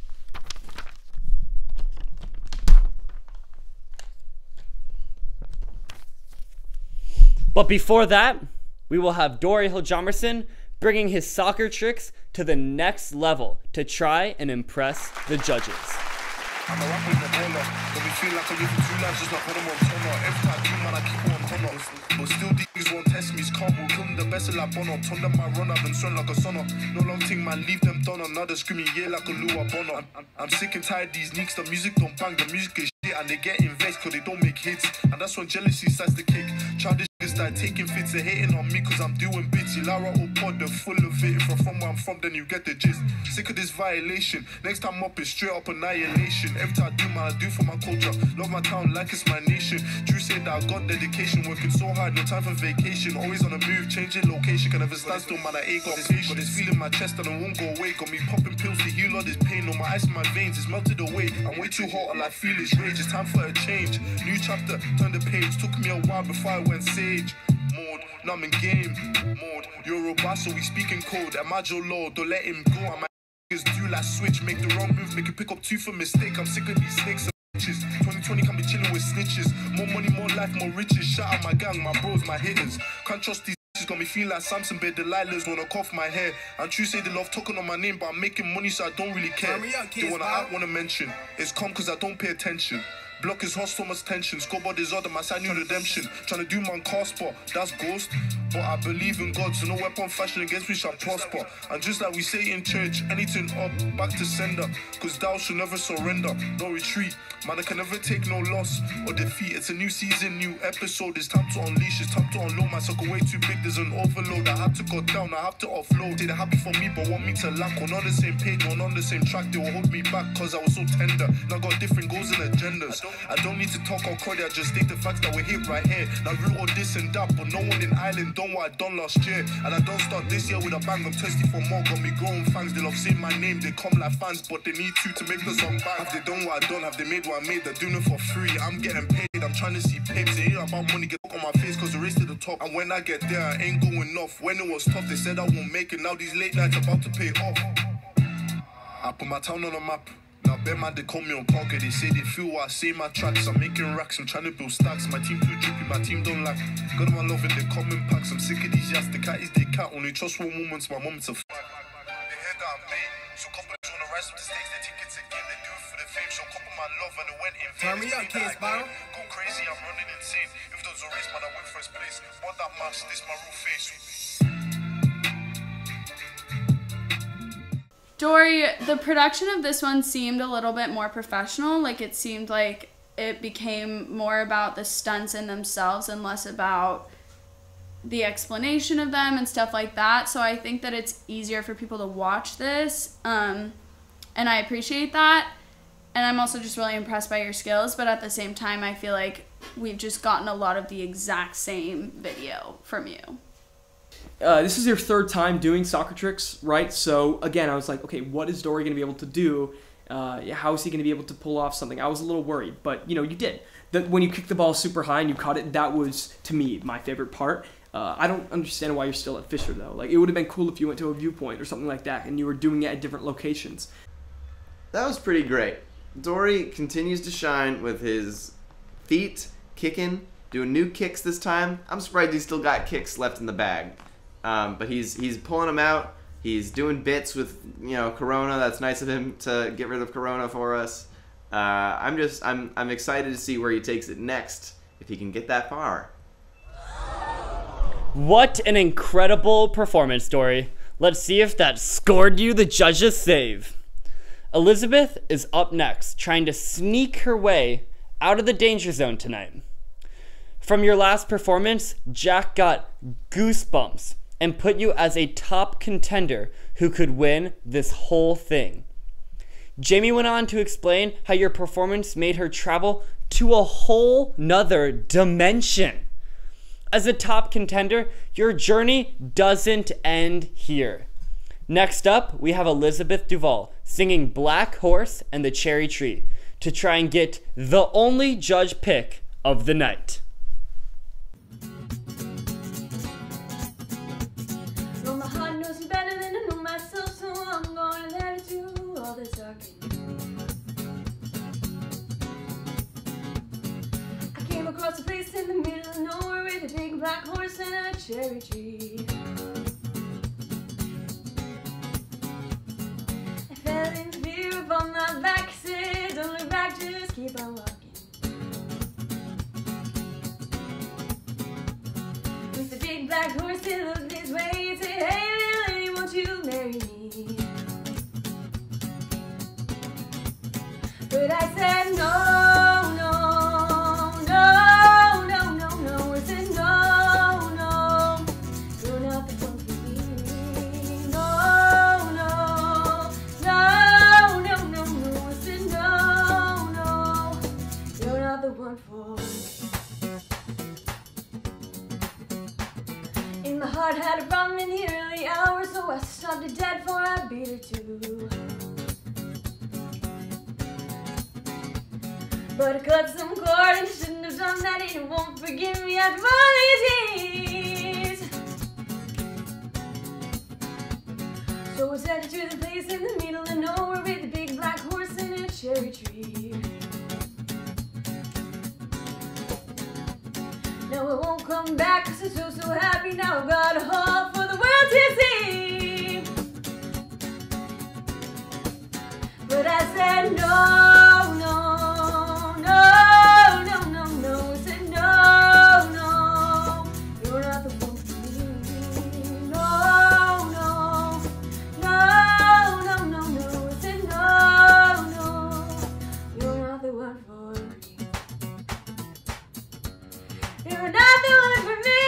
But before that, we will have Dory Hiljamerson bringing his soccer tricks to the next level to try and impress the judges. I'm a rapper in the baller, but we feel like I'm living 2 lives, just not put them on toner. Every time I do, man, I keep on honor. But still, these won't test me, can't will kill them the best like Bono. Turn them my run up and swim like a sonner. No long thing, man, leave them done. Another screaming, yeah, like a Lua Bono. I'm sick and tired, these nicks, the music don't bang, the music is shit, and they get vexed cause they don't make hits. And that's when jealousy starts to kick. Childish niggas start taking fits, they're hating on me cause I'm doing bits. You Lara or pod, they're full of it. If I'm from where I'm from, then you get the gist. Sick of this violation, next time up is straight up annihilation. Every time I do, man, I do for my culture. Love my town like it's my nation. Drew said that I got dedication, working so hard, no time for vacation. Always on the move, changing location. Can never stand still, man, I ain't got patience. But it's feeling my chest and I won't go away. Got me popping pills to heal all this pain. On my ice in my veins, it's melted away. I'm way too hot, all I feel is rage. It's time for a change. New chapter, turn the page. Took me a while before I went sage mode. Now I'm in game mode. You're robust, so we speak in code. Imagine Lord, don't let him go. I'm do like switch, make the wrong move, make you pick up 2 for mistake. I'm sick of these snakes and bitches. 2020 can be chilling with snitches. More money, more life, more riches. Shout out my gang, my bros, my hitters. Can't trust these bitches, got me feeling like Samson, but Delilah's wanna cough my hair. And true say they love talking on my name, but I'm making money, so I don't really care. They wanna act, wanna mention. It's calm cause I don't pay attention. Block is hot, so much tension. Scoreboard is other, my side new redemption. Trying to do my car spot, that's ghost. But I believe in God, so no weapon fashion against me shall prosper. And just like we say in church, anything up, back to sender. Cause thou shall never surrender, no retreat. Man, I can never take no loss or defeat. It's a new season, new episode. It's time to unleash, it's time to unload. My circle way too big, there's an overload. I have to go down, I have to offload. They're happy for me, but want me to lack. We're on the same page, we're on the same track. They will hold me back, cause I was so tender. Now I got different goals and agendas. I don't need to talk or credit, I just state the facts that we're here right here. Now root all this and that, but no one in Ireland done what I done last year. And I don't start this year with a bang, I'm thirsty for more. Got me growing fans, they love saying my name. They come like fans, but they need to make the song bang. Have they done what I done? Have they made what I made? They're doing it for free, I'm getting paid. I'm trying to see papes, it ain't about money, get on my face cause the race to the top. And when I get there, I ain't going off. When it was tough, they said I won't make it. Now these late nights about to pay off. I put my town on the map. Now bet man they call me on target. They say they feel what I say my tracks. I'm making racks, I'm trying to build stacks. My team too drippy, my team don't lack. Got my love in the common packs. I'm sick of these yachts, the cat is the cat. Only trust one woman's my moments of they head that I made. So couples wanna rise up the stakes, their tickets again. They do it for the fame, show couple my love and it went in vain. Turn me up, kids, bro. Go crazy, I'm running insane. If those are race, man, I win first place. Want that mask, this my real face. Dory, the production of this one seemed a little bit more professional. Like, it seemed like it became more about the stunts in themselves and less about the explanation of them and stuff like that. So I think that it's easier for people to watch this, and I appreciate that. And I'm also just really impressed by your skills, but at the same time, I feel like we've just gotten a lot of the exact same video from you. This is your third time doing soccer tricks, right? So again, I was like, okay, what is Dory going to be able to do? How is he going to be able to pull off something? I was a little worried, but you know, you did. When you kicked the ball super high and you caught it, that was, to me, my favorite part. I don't understand why you're still at Fisher, though. Like, it would have been cool if you went to a viewpoint or something like that and you were doing it at different locations. That was pretty great. Dory continues to shine with his feet, kicking, doing new kicks this time. I'm surprised he's still got kicks left in the bag. But he's pulling them out. He's doing bits with, you know, Corona. That's nice of him to get rid of Corona for us. I'm excited to see where he takes it next, if he can get that far. What an incredible performance, Dory. Let's see if that scored you the judge's save. Elizabeth is up next, trying to sneak her way out of the danger zone tonight. From your last performance, Jack got goosebumps and put you as a top contender who could win this whole thing. Jamie went on to explain how your performance made her travel to a whole nother dimension. As a top contender, your journey doesn't end here. Next up, we have Elizabeth Duvall singing Black Horse and the Cherry Tree to try and get the only judge pick of the night. Well, my heart knows me better than I know myself, so I'm gonna let it do all the talking. I came across a place in the middle of nowhere with a big black horse and a cherry tree. I fell in fear upon my back, said, don't look back, just keep on walking. With the big black horse, he looked his way, he said, hey little lady, won't you marry me? But I said no, no, no, no, no, no. I said no, no, you're not the one for me. No, no, no, no, no, no. I said no, no, you're not the one for me. In my heart had a problem in the early hours, so I stopped it dead for a beat or two. But I cut some cord and shouldn't have done that. It won't forgive me after all these years. So I headed to the place in the middle of nowhere with a big black horse and a cherry tree. Now I won't come back 'cause I'm so happy. Now I've got a haul for the world to see. But I said no, no. No, no, no, no, I said no, no, you're not the one for me. No, no, no, no, no, no, I said no, no, you're not the one for me. You're not the one for me.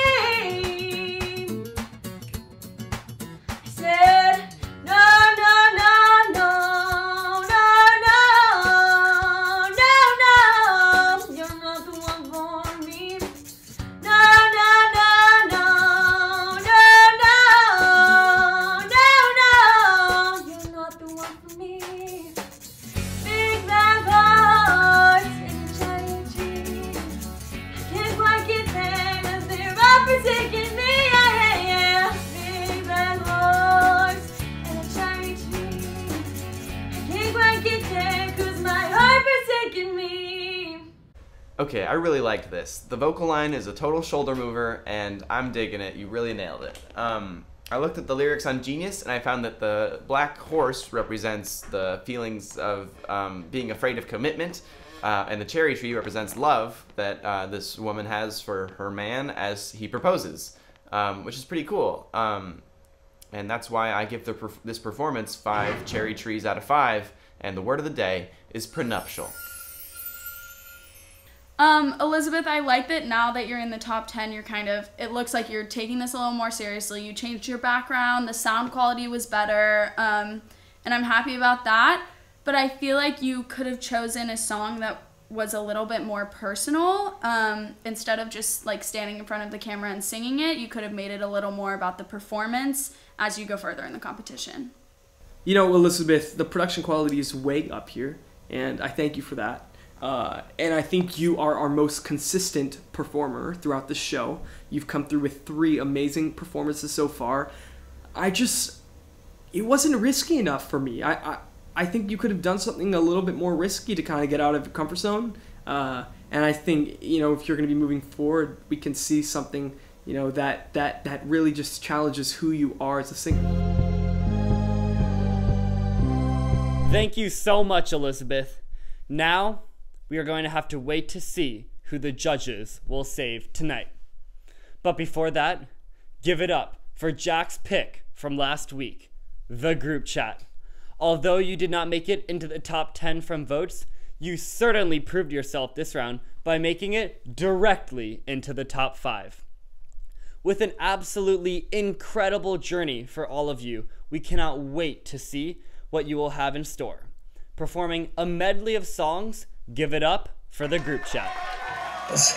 I said no, no, no, no. Okay, I really liked this. The vocal line is a total shoulder mover, and I'm digging it. You really nailed it. I looked at the lyrics on Genius, and I found that the black horse represents the feelings of being afraid of commitment, and the cherry tree represents love that this woman has for her man as he proposes, which is pretty cool. And that's why I give this performance 5 cherry trees out of 5, and the word of the day is prenuptial. Elizabeth, I like that now that you're in the top 10, you're it looks like you're taking this a little more seriously. You changed your background, the sound quality was better, and I'm happy about that. But I feel like you could have chosen a song that was a little bit more personal. Instead of just like standing in front of the camera and singing it, you could have made it a little more about the performance as you go further in the competition. You know, Elizabeth, the production quality is way up here, and I thank you for that. And I think you are our most consistent performer throughout the show. You've come through with 3 amazing performances so far. It wasn't risky enough for me. I think you could have done something a little bit more risky to kind of get out of your comfort zone. And I think, you know, if you're going to be moving forward, we can see something, you know, that really just challenges who you are as a singer. Thank you so much, Elizabeth. Now, we are going to have to wait to see who the judges will save tonight. But before that, give it up for Jack's pick from last week, the group chat. Although you did not make it into the top 10 from votes, you certainly proved yourself this round by making it directly into the top 5. With an absolutely incredible journey for all of you, we cannot wait to see what you will have in store. Performing a medley of songs, give it up for the group chat. That's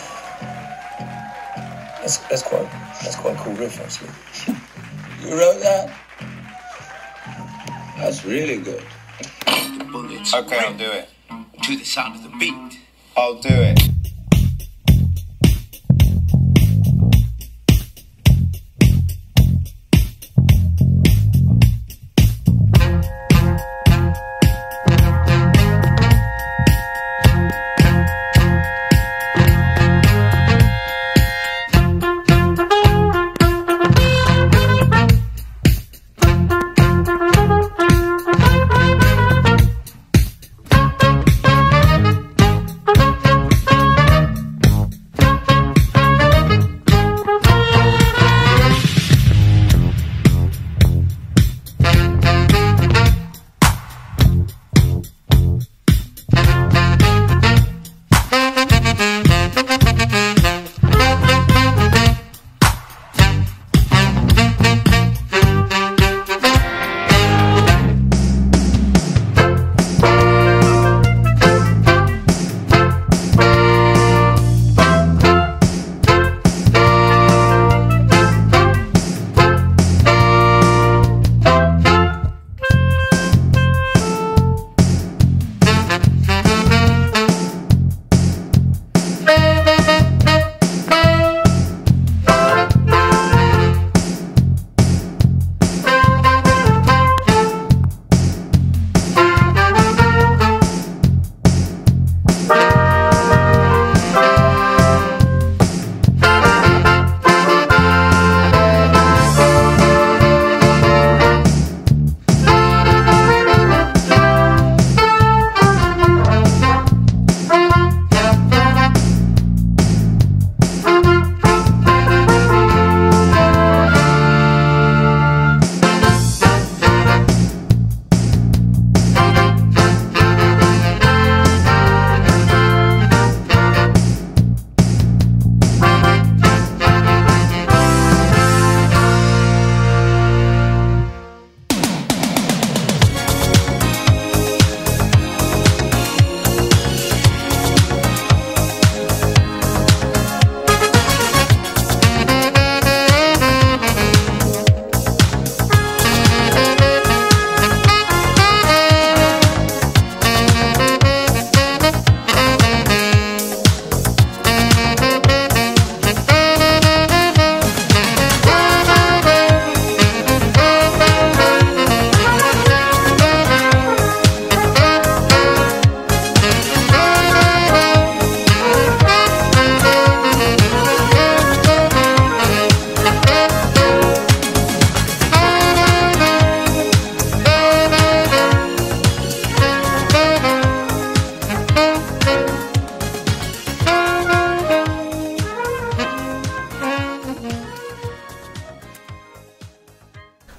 quite a cool riff, actually. You wrote that? That's really good. Okay, I'll do it. To the sound of the beat. I'll do it.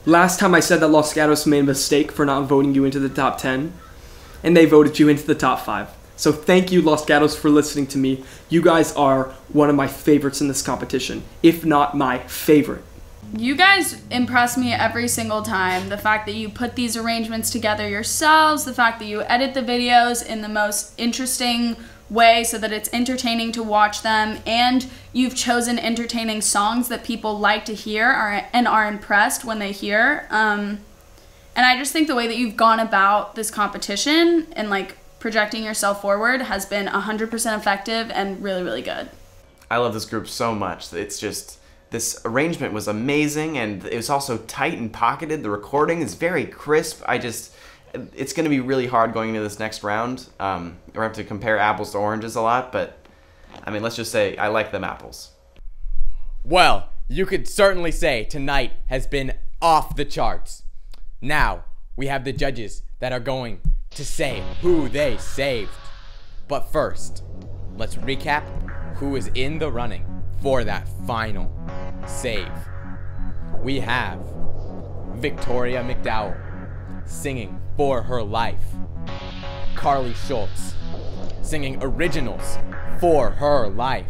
Last time I said that Los Gatos made a mistake for not voting you into the top 10, and they voted you into the top 5. So thank you, Los Gatos, for listening to me. You guys are one of my favorites in this competition, if not my favorite. You guys impress me every single time. The fact that you put these arrangements together yourselves, the fact that you edit the videos in the most interesting way so that it's entertaining to watch them, and you've chosen entertaining songs that people like to hear and are impressed when they hear. And I just think the way that you've gone about this competition and like projecting yourself forward has been 100% effective and really, really good. I love this group so much. It's just, this arrangement was amazing, and it was also tight and pocketed. The recording is very crisp. It's going to be really hard going into this next round. We have to compare apples to oranges a lot, but I mean, let's just say I like them apples. Well, you could certainly say tonight has been off the charts. Now, we have the judges that are going to say who they saved. But first, let's recap who is in the running for that final save. We have Victoria McDowell singing For Her Life. Carly Schultz singing originals For Her Life.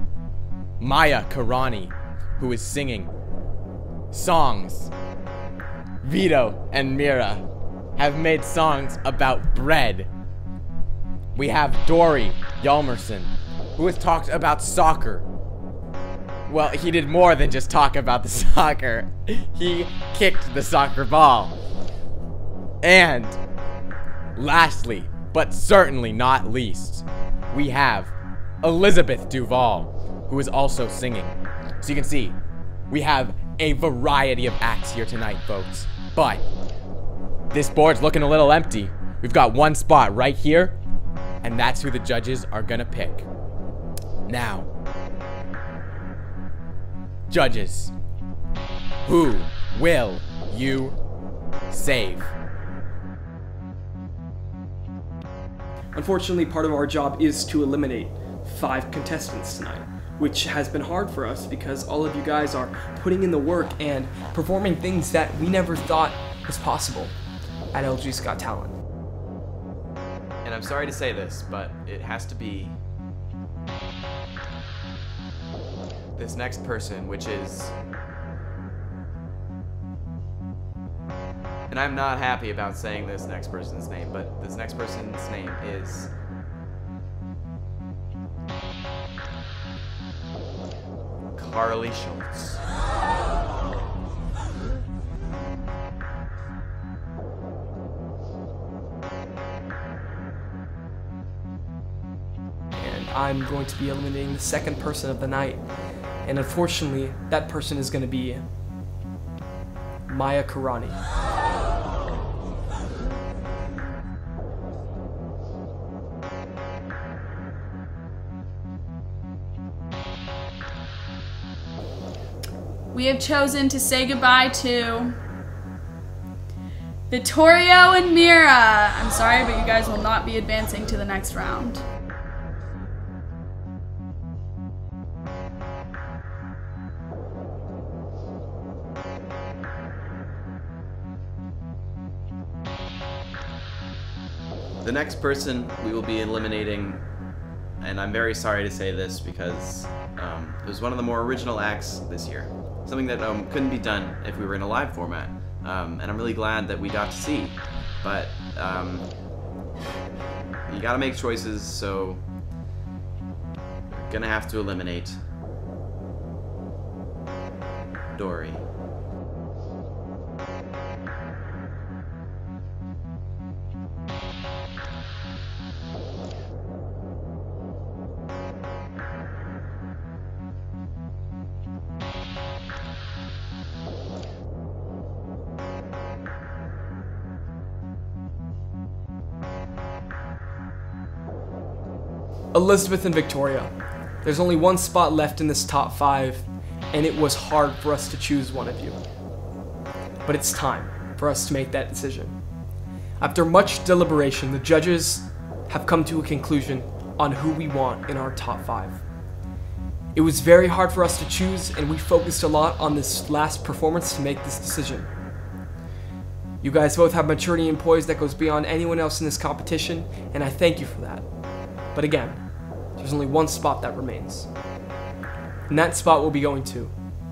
Maya Karani, who is singing songs. Vito and Mira have made songs about bread. We have Dory Yalmerson, who has talked about soccer. Well, he did more than just talk about the soccer. He kicked the soccer ball. And lastly, but certainly not least, we have Elizabeth Duvall, who is also singing. So you can see, we have a variety of acts here tonight, folks. But this board's looking a little empty. We've got one spot right here, and that's who the judges are gonna pick. Now, judges, who will you save? Unfortunately, part of our job is to eliminate 5 contestants tonight, which has been hard for us because all of you guys are putting in the work and performing things that we never thought was possible at LG's Got Talent. And I'm sorry to say this, but it has to be this next person, which is... And I'm not happy about saying this next person's name, but this next person's name is... Carly Schultz. And I'm going to be eliminating the second person of the night. And unfortunately, that person is going to be Maya Karani. We have chosen to say goodbye to Vittorio and Mira. I'm sorry, but you guys will not be advancing to the next round. The next person we will be eliminating, and I'm very sorry to say this because it was one of the more original acts this year. Something that couldn't be done if we were in a live format. And I'm really glad that we got to see. But you gotta make choices, so we're gonna have to eliminate Dory. Elizabeth and Victoria. There's only one spot left in this top 5, and it was hard for us to choose one of you. But it's time for us to make that decision. After much deliberation, the judges have come to a conclusion on who we want in our top 5. It was very hard for us to choose, and we focused a lot on this last performance to make this decision. You guys both have maturity and poise that goes beyond anyone else in this competition, and I thank you for that. But again, there's only one spot that remains. And that spot will be going to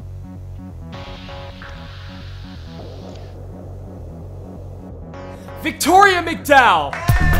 Victoria McDowell!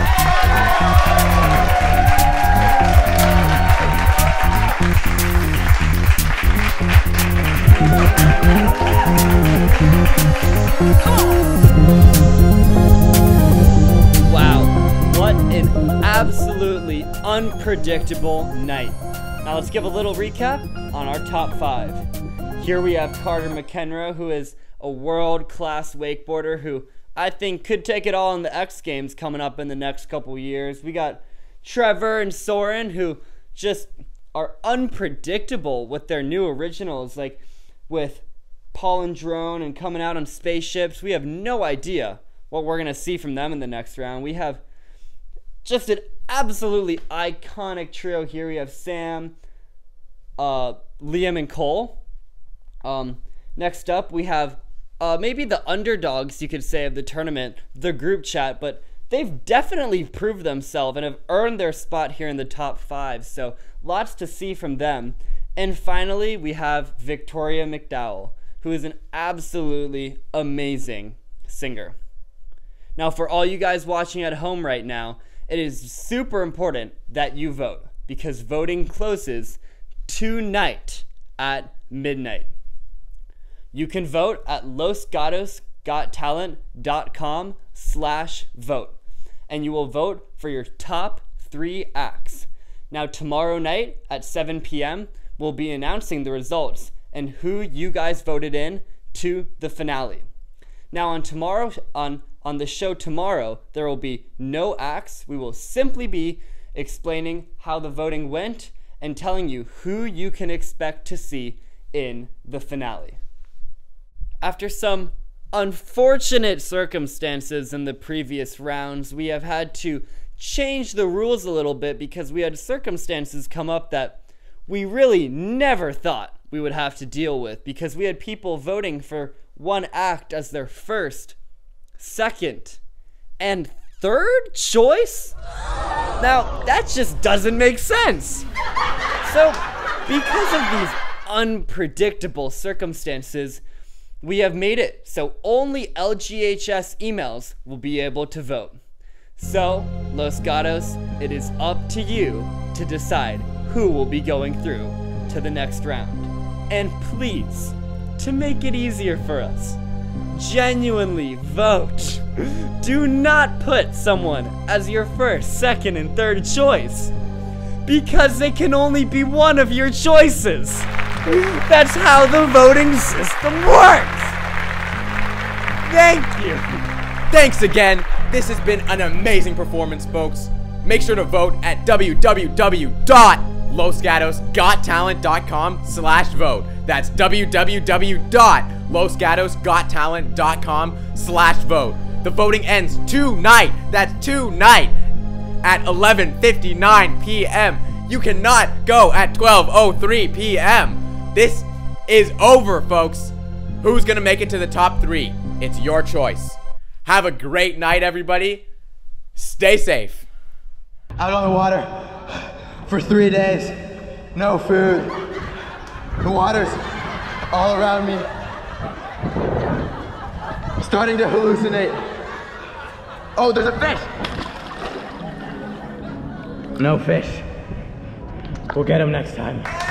Wow, what an absolutely unpredictable night. Now let's give a little recap on our top 5. Here we have Carter McEnroe, who is a world-class wakeboarder who I think could take it all in the X Games coming up in the next couple years. We got Trevor and Soren, who just are unpredictable with their new originals, like with Paul and Drone and coming out on spaceships. We have no idea what we're going to see from them in the next round. We have just an absolutely iconic trio here. We have Sam, Liam, and Cole. Next up, we have maybe the underdogs, you could say, of the tournament, the group chat, but they've definitely proved themselves and have earned their spot here in the top 5, so lots to see from them. And finally, we have Victoria McDowell, who is an absolutely amazing singer. Now, for all you guys watching at home right now, it is super important that you vote, because voting closes tonight at midnight. You can vote at losgatosgottalent.com/vote, and you will vote for your top 3 acts. Now, tomorrow night at 7 p.m., we'll be announcing the results and who you guys voted in to the finale. Now, on the show tomorrow, there will be no acts. We will simply be explaining how the voting went and telling you who you can expect to see in the finale. After some unfortunate circumstances in the previous rounds, we have had to change the rules a little bit because we had circumstances come up that we really never thought we would have to deal with, because we had people voting for one act as their first, second, and third choice? Now, that just doesn't make sense. So, because of these unpredictable circumstances, we have made it so only LGHS emails will be able to vote. So, Los Gatos, it is up to you to decide who will be going through to the next round. And please, to make it easier for us, genuinely vote. Do not put someone as your first, second, and third choice, because they can only be one of your choices. That's how the voting system works. Thank you. Thanks again. This has been an amazing performance, folks. Make sure to vote at www.losgatosgottalent.com/vote. That's www.losgatosgottalent.com/vote. The voting ends tonight. That's tonight at 11:59 p.m. You cannot go at 12:03 p.m. This is over, folks. Who's gonna make it to the top 3? It's your choice. Have a great night, everybody. Stay safe. Out on the water for 3 days. No food. The water's all around me. Starting to hallucinate. Oh, there's a fish. No fish. We'll get him next time.